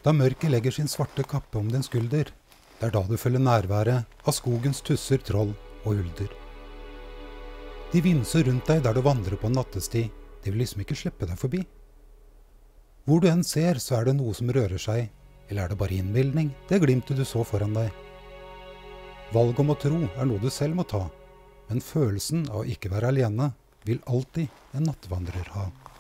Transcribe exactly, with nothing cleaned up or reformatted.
Da mørket legger sin svarte kappe om din skulder, det er da du følger nærværet av skogens tusser, troll og ulder. De vimser rundt deg der du vandrer på en nattesti, de vil liksom ikke slippe deg forbi. Hvor du enn ser, så er det noe som rører seg, eller er det bare innbildning, det glimtet du så foran deg. Valg om å tro er noe du selv må ta, men følelsen av å ikke være alene vil alltid en nattvandrer ha.